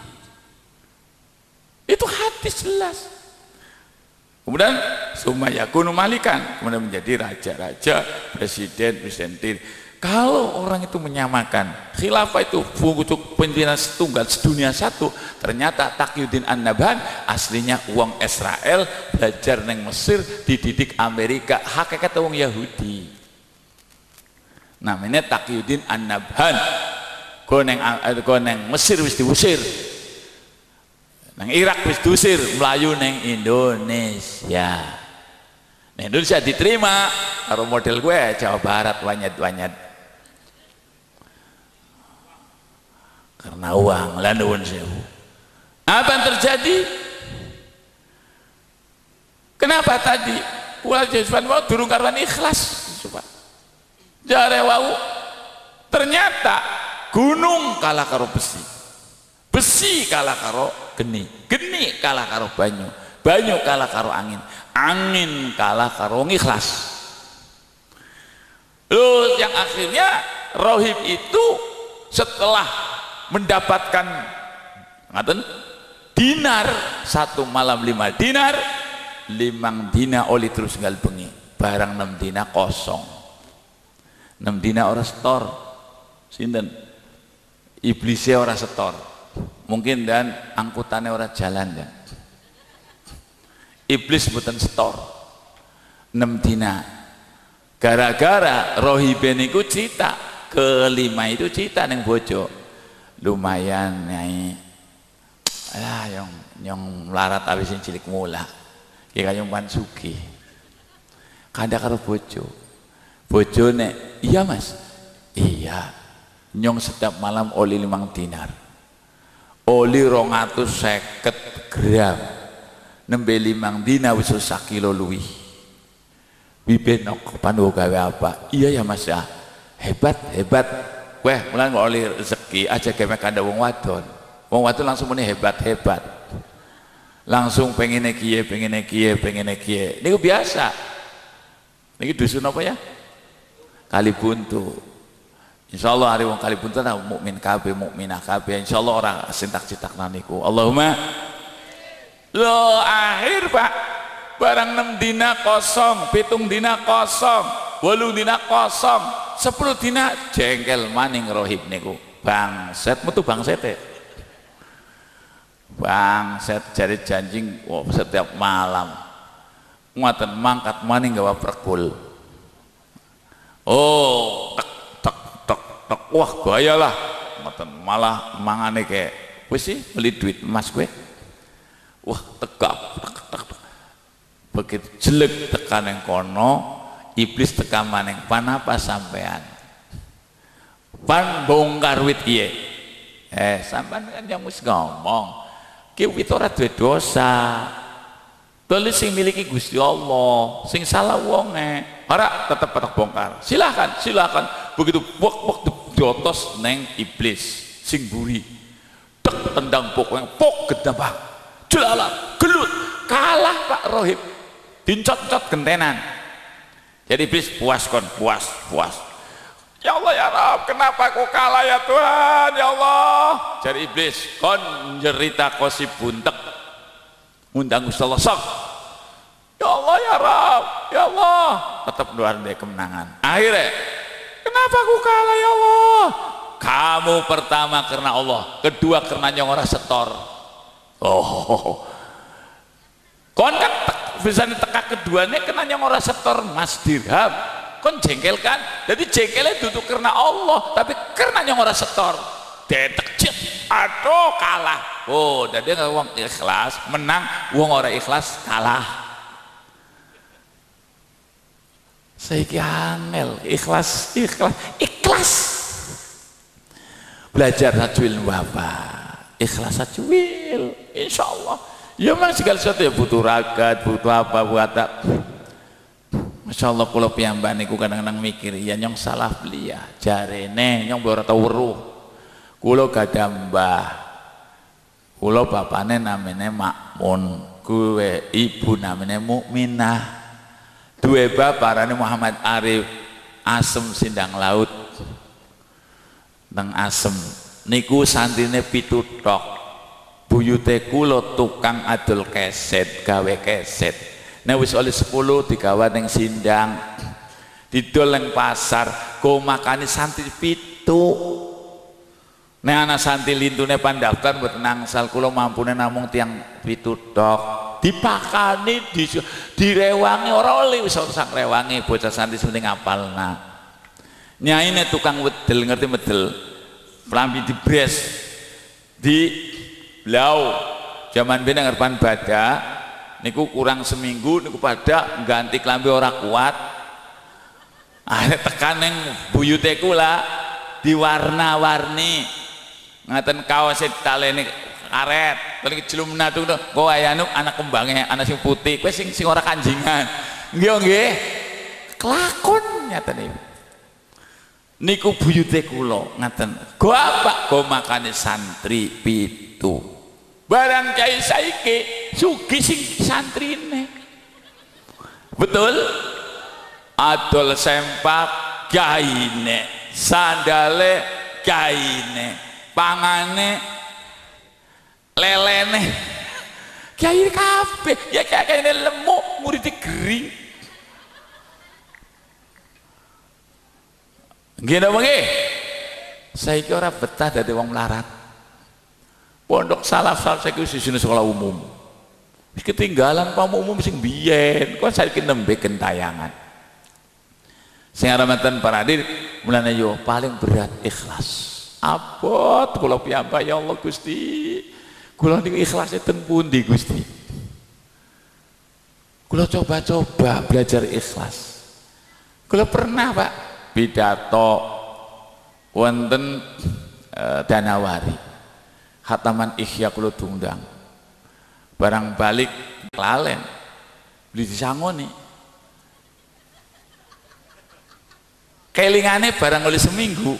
itu hadis jelas kemudian tsumma yakunu malikan kemudian menjadi raja-raja presiden kalau orang itu menyamakan khilafah itu untuk pimpinan setunggal sedunia satu ternyata Taqiyuddin An-Nabhan aslinya uang Israel belajar neng Mesir dididik Amerika hakikat uang Yahudi namanya Taqiyuddin An-Nabhan neng Mesir wis diusir neng Irak wis diusir Melayu neng Indonesia Indonesia diterima karo model gue Jawa Barat wanyat karena uang landuan sewu apa yang terjadi kenapa tadi kula Jazwan wau durung karuan ikhlas jare wau ternyata gunung kalah karo besi kalah karo geni kalah karo banyu kalah karo angin kalah karo ikhlas loh yang akhirnya rohib itu setelah mendapatkan dinar satu malam 5 dinar 5 dina oli terus ngal bengi barang 6 dina kosong 6 dina orang setor sinten iblisnya orang setor mungkin dan angkutannya orang jalan ya iblis buatan setor 6 dina gara-gara rohiben itu cerita kelima itu cerita neng bojo lumayan nyai yang melarat abisin cilik mula ya kayong pansuki kada karo bojo nek iya mas iya nyong setiap malam oli 5 dinar oli 250 gram nembe 5 dina wis 1 kilo luwih Bibenok pandu gawe apa? Iya ya Mas ya. Hebat, hebat. Weh, mulai nggak oleh rezeki aja gawe kanda wong wadon. Wong wadon langsung muni hebat, hebat. Langsung pengen kiye, pengen kiye, pengen kiye. Ini biasa. Ini dusun apa ya? Kalibuntu. Insyaallah hari wong Kalibuntu adalah mukmin kabeh, mukminah kabeh. Insyaallah orang sintak-sintak naniku. Allahumma lo akhir Pak. Barang 6 dina kosong, 7 dina kosong, 8 dina kosong, 10 dina jengkel maning rohib niku. Bangset metu bangsete. Bangset jari janjing setiap malam. Ngoten mangkat maning gawa perkul. Oh, tek tek tek tek wah gayalah. Ngoten malah mangane kayak wis sih beli duit emas kowe. Wah, tegap tek tek. Begitu jelek tekan yang kono, iblis tekan maneng panapa sampean pan bongkar wit iye sampean kan yang wis ngomong ki wit ora duwe dosa tulis sing miliki Gusti Allah sing salah wonge ora tetep patok bongkar silahkan silahkan begitu pok diotos neng iblis sing buri tek tendang pok gedabang jelalah gelut kalah Pak Rohib dincot-cot gentenan. Jadi iblis puas kon, puas. Ya Allah ya Rabb, kenapa aku kalah ya Tuhan, ya Allah. Jadi iblis kon cerita kosi buntek. Undang Gusti Allah sok. Ya Allah ya Rabb, ya Allah. Tetap luar dia kemenangan. Akhirnya, kenapa aku kalah ya Allah? Kamu pertama karena Allah, kedua karena yang orang setor. Oh. Kon kan bisa diteka keduanya kena yang orang setor mas dirham kon jengkel kan jadi jengkelnya duduk karena Allah tapi karena yang orang setor detek cip aduh kalah oh dan dia nggak uang ikhlas menang uang orang ikhlas kalah saya angel ikhlas belajar tajwid bapak ikhlas tajwid insyaallah ya mas segala sesuatu ya butuh ragat butuh apa buat Masya Allah kalau piyambak niku kadang-kadang mikir ya nyong salah beli ya jarene nyong ora tau weruh kula gadah mbah kula bapane namanya Makmun kuwe ibu namanya Mukminah duwe bapak arane Muhammad Arif Asem Sindang Laut teng Asem niku santrine pituthok buyute kula tukang adol keset gawe keset nek wis oleh 10 digawa ning Sindang didol ning pasar go makani santri 7 nek ana santri lintune pandaftar mboten nangsal kula mampune namung tiyang 7 tok dipakani direwangi ora oleh wis sak rewangi bocah santri sing ngapalna nyaine tukang wedel ngerti medel pelambi dibres di blau zaman bina ngerpan bada niku kurang seminggu niku pada ganti kelambi ora kuat akhirnya tekan yang buyute kula diwarna-warni ngaten kaos talene karet paling jelumna tuh kok ayanu anak kembangnya anak sing putih kowe sing ora kanjingan nggih kelakon nyata niku buyute kula ngaten go apa go makane santri 7 barang kiai saiki sugih sing santrine betul adol sempak gaine sandale gaine pangane lelene kiai kabeh ya kiai lemuk murid gering nggih napa nggih saiki ora betah dadi wong melarat pondok salaf saya wis isine sekolah umum wis ketinggalan pamu umum sing biyen kok saiki nembe gentayangan sing aramatan para hadir mulane yo paling berat ikhlas abot kula piyambak ya Allah Gusti kula niku ikhlasnya ten pundi Gusti kula coba-coba belajar ikhlas kula pernah Pak pidato wonten Danawari khataman Ihya kula diundang barang balik lalen beli disangoni kelingane barang oleh seminggu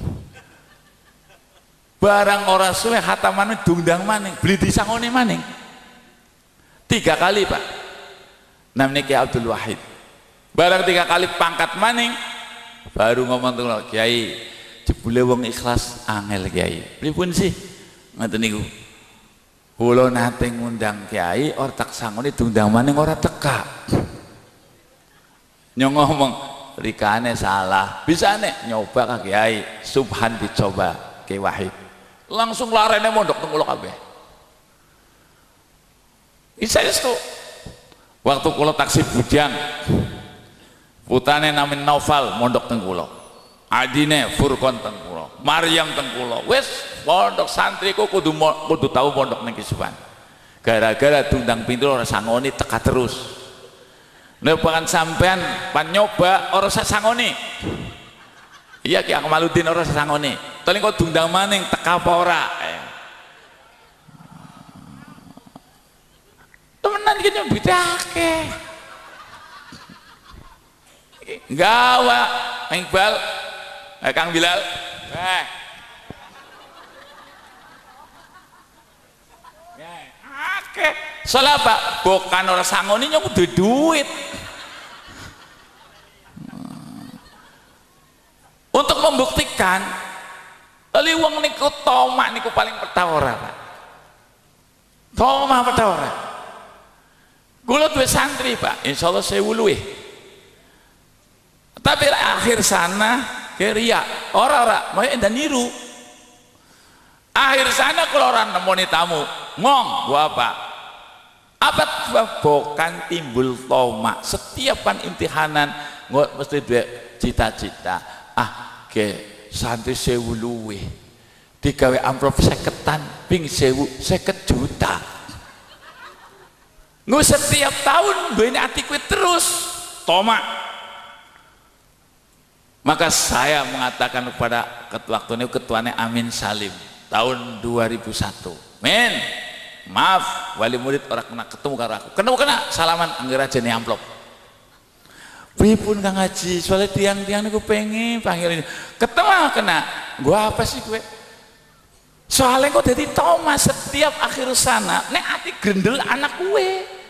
barang ora suwe hatamane dundang maning beli disangoni maning 3 kali Pak namanya Kiai Abdul Wahid barang 3 kali pangkat maning baru ngomong tuh Kiai jebule wong ikhlas angel Kiai pripun sih ngoten niku kula nate ngundang Kiai ora tak sangoni dundang maning ora teka nyong ngomong rikane salah bisa nek nyoba Kak Kiai subhan dicoba Kiai Wahid langsung larene mondok teng kula kabeh isa itu waktu kula taksi bujang putane namin Naufal mondok teng kula adine Furqon teng kula Maryam teng kula wis pondok santriku kudu tahu pondok ning Kisupan gara-gara tundang pintu ora sangoni teka terus nek pangan sampean pan nyoba ora sangoni iya Ki Akmaluddin ora sangoni tali kok tundang maning teka apa ora temenan iki nyebutake gawa Iqbal Kang Bilal akeh salah Pak bukan orang sangoni nyok kudu duit untuk membuktikan tali wong niku tomak niku paling petawara Pak tomak petawara kula duwe santri Pak insyaallah 1000 luwih tapi akhir sana keria ora mau enda niru akhir sana kalau orang nemoni tamu ngong gua apa bukan timbul tomak setiap pan imtihanan nggak mesti dua cita-cita ke santri 1000 luwih digawe amplop 50 ping 50 juta nggak setiap tahun duwe ati kuwi terus tomak maka saya mengatakan kepada ketuanya Amin Salim tahun 2001 men maaf wali murid orang kena ketemu karo aku kena salaman anggere aja nih amplop pripun Kang Haji soalnya tiang-tiang niku pengen panggil ini ketemu kena gua apa sih gue soalnya kok jadi Thomas setiap akhir sana nek ati grendel anak gue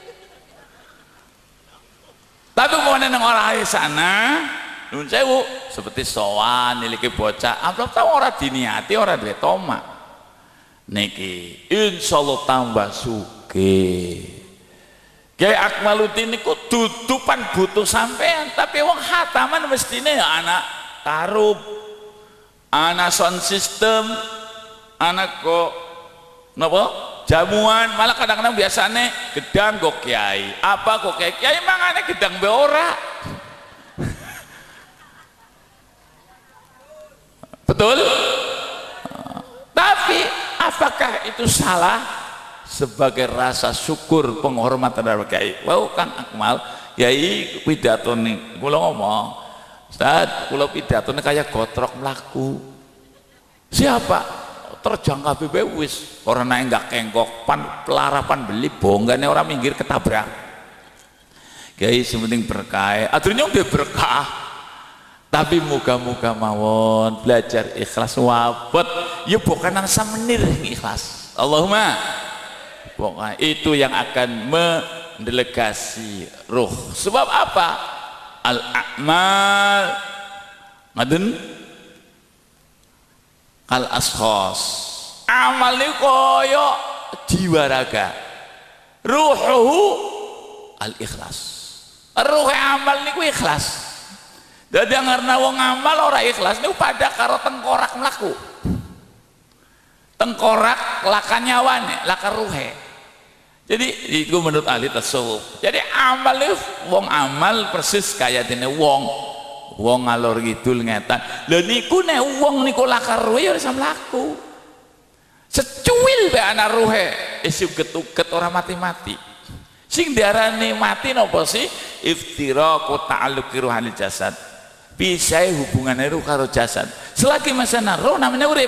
tapi mau neng orang akhir sana nun sewu seperti sowan niliki bocah amplop tahu orang diniati orang duwe tomak niki insyaallah tambah sugih Kiai Akmaluddin niku dudupan butuh sampean tapi wong hataman mestine ya anak karub anak sound system anak kok napa jamuan malah kadang-kadang biasane gedang kok kiai apa kok kiai mangane gedang be ora betul tapi apakah itu salah sebagai rasa syukur penghormatan terhadap kiai wow Kang Akmal kiai pidato nih kula ngomong Ustaz kula pidato nih kayak gotrok melaku siapa terjang kabeh wis orang naik nggak kengkok pan pelarapan beli bonggane orang minggir ketabrak kiai sementing berkah aturnya udah berkah tapi muka-muka mawon belajar ikhlas wabot ya bukan nangsa menir ikhlas Allahumma pokoknya itu yang akan mendelegasi ruh sebab apa al-a'mal ngadun al-ashos amal ini koyo jiwa raga ruhuhu al-ikhlas ruh amal ini ikhlas jadi karena wong amal ora ikhlas ini pada karo tengkorak melaku tengkorak laka nyawane laka ruhe jadi itu menurut ahli tasawuf jadi amal itu wong amal persis kayak dene wong ngalor ngidul ngetan lho niku nek wong niku laka ruhe ya bisa mlaku secuil be ana ruhe isu getuget ora mati-mati sing diarani mati napa sih iftiraqu ta'alluqi ruhil jasad bisa hubungannya ruh karo jasad selagi masih roh namanya urip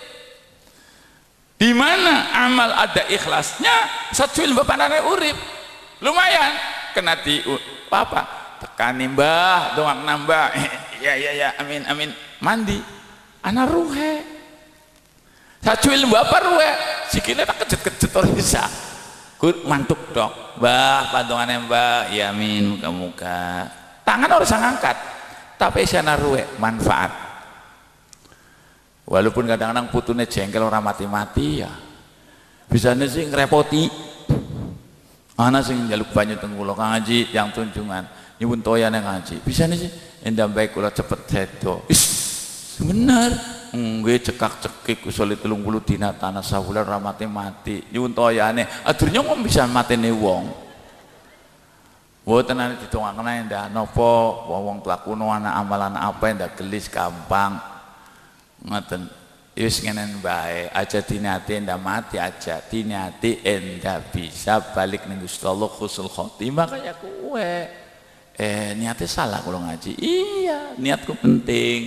di mana amal ada ikhlasnya secuil bapanane urip lumayan kena di apa tekani mbah doang nambah ya amin amin mandi ana ruhe sacuil bapak ruhe sikile tak kejet-kejet ora bisa mantuk dok mbah pandongane mbah ya amin muka-muka tangan harus ngangkat tapi sana ruhe manfaat walaupun kadang-kadang putune jengkel orang mati-mati ya bisanya sih ngerepoti ana sing njaluk banyu teng kula Kang Haji yang tunjungan nyuwun toyane ngaji bisane sih endah baik kula cepet sedo is bener nggih cekak-cekik usul 30 dina tanah sahulan ora mati nyuwun toyane adurnya kok bisa matene wong mboten ana ditongakna endah napa wong tua kuno anak amalan apa endah gelis gampang ngoten wis ngenen bae aja diniati endah mati aja diniati endah bisa balik ning Gusti Allah husnul khotimah kaya kowe niatnya salah kalau ngaji iya niatku penting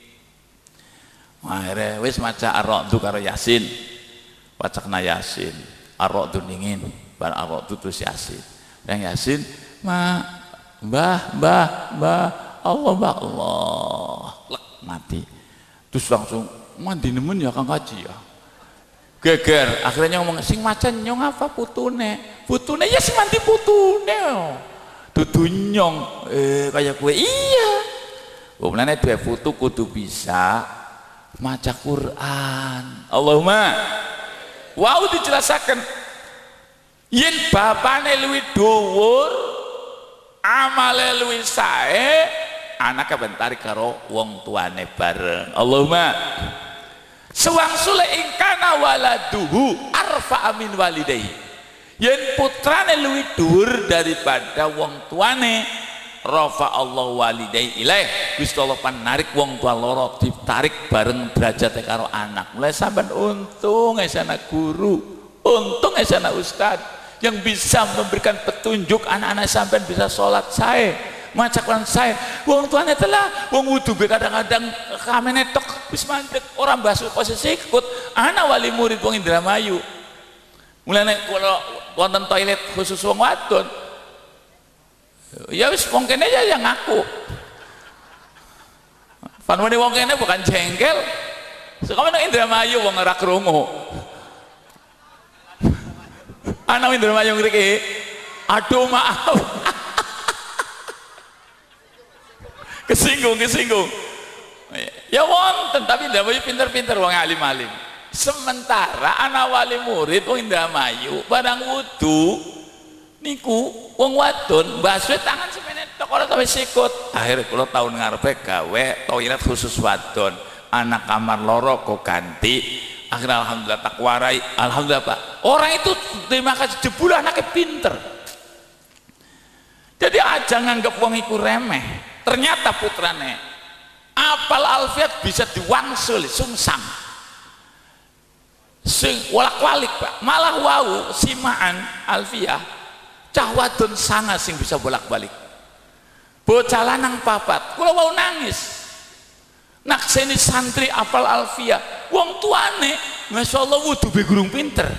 akhirnya wis maca ar-ra'du karo yasin wacakna yasin ar-ra'du dingin bar ar-ra'du terus yasin yang yasin mbah Allah lek mati terus langsung mandi nemen ya Kang Haji ya geger akhirnya ngomong sing maca nyong apa putune ya sing mandi putune dudu nyong kayak gue iya kemudian dua foto kudu bisa maca Quran Allahumma wow dijelasakan yen bapane luwih dhuwur amale luwih sae anake bentari karo wong tuane bareng Allahumma sewangsule ingkana waladuhu arfa amin walidayhi yen putrane luwih dhuwur daripada wong tuane rafa Allah walidai ilaih Gusti Allah narik wong tua loro ditarik bareng derajate karo anak mulai sampean untung esana guru untung esana ustad yang bisa memberikan petunjuk anak-anak sampean bisa sholat sae maca Quran sae wong tuane telah wong wudu kadang-kadang kamene tok wis mandek ora basuh posisi ikut anak wali murid wong Indramayu mulane kalau wonten toilet khusus wong wadon ya wis wong kene ya yang ngaku panmene wong kene bukan jengkel sekamane Indramayu wong ora krungu ana Indramayu ngriki aduh maaf kesinggung ya wonten tapi Indramayu pinter-pinter wong alim-alim sementara anak wali murid wong Indramayu barang wudu niku wong wadon mbasuh tangan semene tok ora tau sikut akhirnya kula tahun ngarepe gawe toilet khusus wadon anak kamar loro kok ganti akhirnya alhamdulillah tak warai alhamdulillah Pak orang itu terima kasih jebul anaknya pinter jadi aja nganggep wong iku remeh ternyata putrane apal alfiat bisa diwangsul sungsang sing walak-walik Pak malah wau simaan alfiah cah wadon sanga sing bisa bolak-balik bocah lanang papat kula wau nangis nakseni santri apal alfiah wong tuane masyaallah wudu be gurung pinter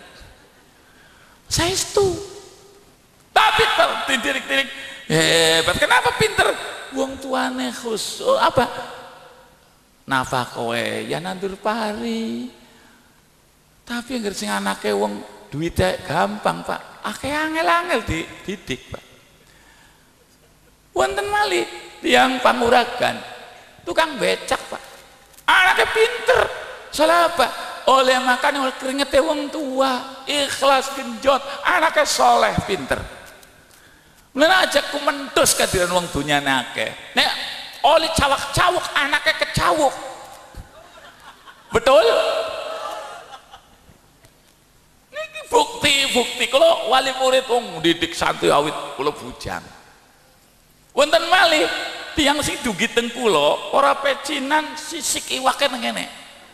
saestu tapi tirik-tirik hebat kenapa pinter wong tuane khusus apa nafah kowe ya nandur pari tapi yang sing anake wong duitnya gampang Pak akeh angel-angel dididik Pak wonten malih tiang panguragan tukang becak Pak anaknya pinter salah apa oleh makan oleh keringetnya wong tua ikhlas genjot anaknya soleh pinter mulai aja ku mentus kadiran wong dunia nake nek oleh cawak-cawuk anaknya kecawuk betul bukti kalau wali murid wong didik santri awit kula bujang wonten malih tiang sing dugi teng kula ora pecinan sisik iwake nang kene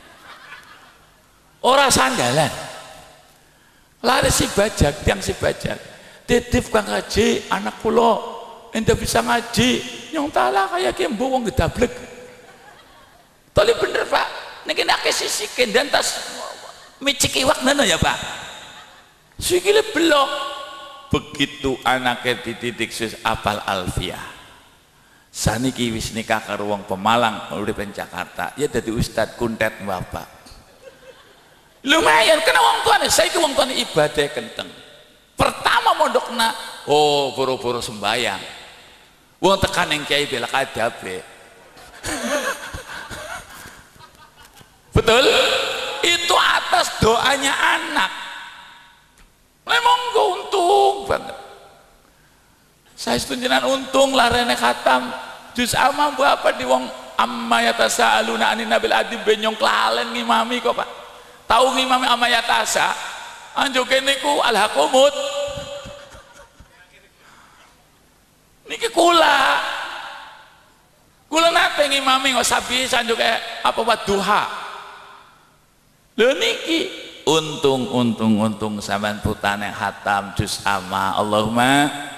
ora sandalan lari si bajak tiang si bajak titip Kang Haji anak kula ente bisa ngaji nyong talah kaya kembo wong gedablek tali bener Pak niki nek sisikin dan tas micik iwak nana ya Pak sikile blok begitu anaknya dititik sis apal alfiah saniki wis nikah karo wong Pemalang urip ing Jakarta ya dadi ustad kuntet bapak lumayan kena wong tuane saiki wong tuane ibadah kenteng pertama mondokna oh boro-boro sembayang wong tekan ning kiai bela kadabe betul itu atas doanya anak memang untung banget saya setujuan untung larene khatam juz amma apa di wong amma yatasaaluna anin nabil adim benyong klalen ngimami kok Pak tahu ngimami amma yatasa anjo kene ku alhaqumut niki kula nate ngimami kok sabi anjo kayak apa wadduha lho niki untung sampean putane khatam juz amma Allahumma